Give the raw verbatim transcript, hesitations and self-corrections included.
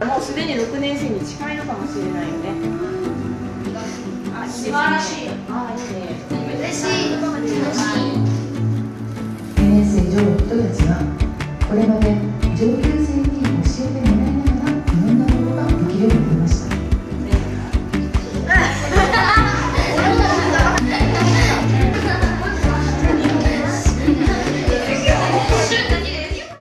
もうすでにろくねん生に近いのかもしれないよね。 あ、素晴らしい。